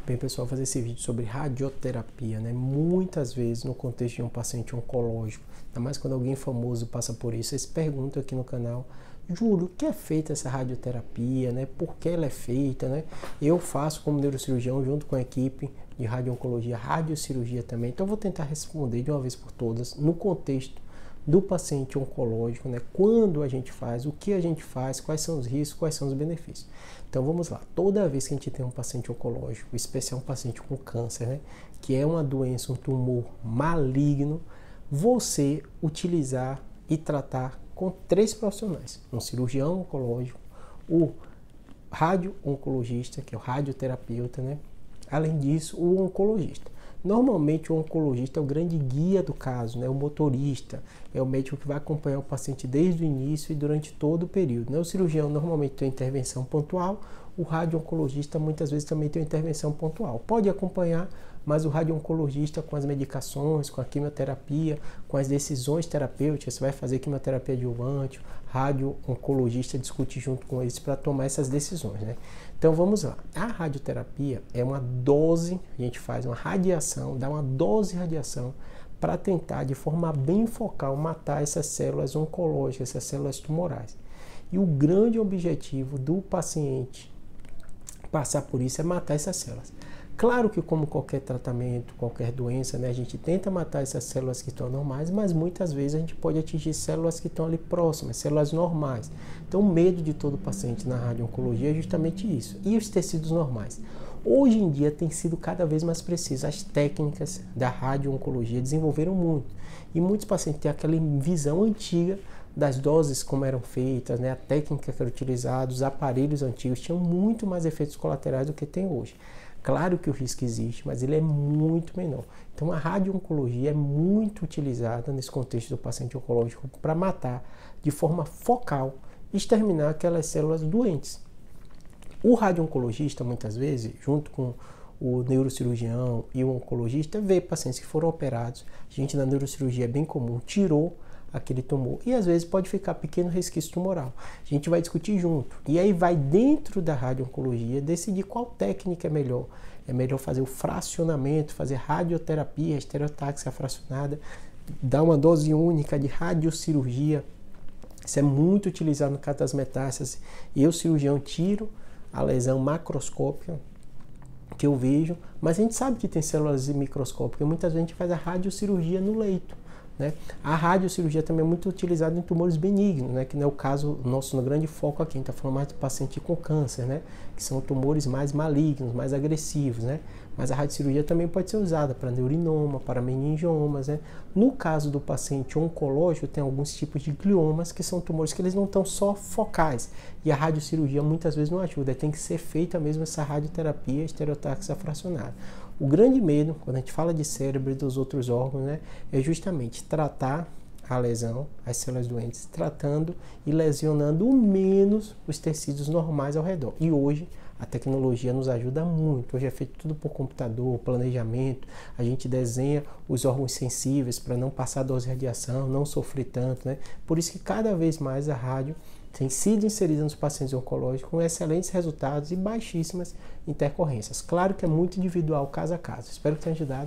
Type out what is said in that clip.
Bem, pessoal, fazer esse vídeo sobre radioterapia, né? Muitas vezes no contexto de um paciente oncológico, ainda mais quando alguém famoso passa por isso, eles perguntam aqui no canal: Júlio, o que é feita essa radioterapia, né? Por que ela é feita, né? Eu faço como neurocirurgião junto com a equipe de radio-oncologia, radiocirurgia também, então eu vou tentar responder de uma vez por todas no contexto do paciente oncológico, né? Quando a gente faz, o que a gente faz, quais são os riscos, quais são os benefícios. Então vamos lá, toda vez que a gente tem um paciente oncológico, em especial um paciente com câncer, né? Que é uma doença, um tumor maligno, você utilizar e tratar com 3 profissionais: um cirurgião oncológico, o radio-oncologista, que é o radioterapeuta, né? Além disso, o oncologista. Normalmente o oncologista é o grande guia do caso, né? O motorista, é o médico que vai acompanhar o paciente desde o início e durante todo o período, né? O cirurgião normalmente tem uma intervenção pontual, o radio-oncologista muitas vezes também tem uma intervenção pontual. Pode acompanhar, mas o radio-oncologista com as medicações, com a quimioterapia, com as decisões terapêuticas, você vai fazer quimioterapia adjuvante, o radio-oncologista discute junto com eles para tomar essas decisões, né? Então vamos lá, a radioterapia é uma dose, a gente faz uma radiação, dá uma dose de radiação para tentar de forma bem focal matar essas células oncológicas, essas células tumorais. E o grande objetivo do paciente passar por isso é matar essas células. Claro que como qualquer tratamento, qualquer doença, né, a gente tenta matar essas células que estão normais, mas muitas vezes a gente pode atingir células que estão ali próximas, células normais. Então o medo de todo paciente na radio-oncologia é justamente isso. E os tecidos normais? Hoje em dia tem sido cada vez mais preciso. As técnicas da radio-oncologia desenvolveram muito. E muitos pacientes têm aquela visão antiga das doses como eram feitas, né, a técnica que era utilizada, os aparelhos antigos tinham muito mais efeitos colaterais do que tem hoje. Claro que o risco existe, mas ele é muito menor. Então a radio-oncologia é muito utilizada nesse contexto do paciente oncológico para matar de forma focal, exterminar aquelas células doentes. O radio-oncologista, muitas vezes, junto com o neurocirurgião e o oncologista, vê pacientes que foram operados. A gente na neurocirurgia é bem comum, tirou aquele tumor e às vezes pode ficar pequeno resquício tumoral. A gente vai discutir junto e aí vai dentro da radio-oncologia decidir qual técnica é melhor. É melhor fazer o fracionamento, fazer radioterapia, estereotáxia fracionada, dar uma dose única de radiocirurgia. Isso é muito utilizado no caso das metástases. Eu, cirurgião, tiro a lesão macroscópica que eu vejo, mas a gente sabe que tem células microscópicas. Muitas vezes a gente faz a radiocirurgia no leito, né? A radiocirurgia também é muito utilizada em tumores benignos, né? Que não é o caso nosso, no grande foco aqui. A gente está falando mais de paciente com câncer, né? Que são tumores mais malignos, mais agressivos, né? Mas a radiocirurgia também pode ser usada para neurinoma, para meningiomas, né? No caso do paciente oncológico, tem alguns tipos de gliomas que são tumores que eles não estão só focais. E a radiocirurgia muitas vezes não ajuda. Tem que ser feita mesmo essa radioterapia estereotáxica fracionada. O grande medo, quando a gente fala de cérebro e dos outros órgãos, né, é justamente tratar a lesão, as células doentes, tratando e lesionando o menos os tecidos normais ao redor. E hoje a tecnologia nos ajuda muito. Hoje é feito tudo por computador, planejamento. A gente desenha os órgãos sensíveis para não passar dose de radiação, não sofrer tanto, né? Por isso que cada vez mais a rádio tem sido inserida nos pacientes oncológicos com excelentes resultados e baixíssimas intercorrências. Claro que é muito individual, caso a caso. Espero que tenha ajudado.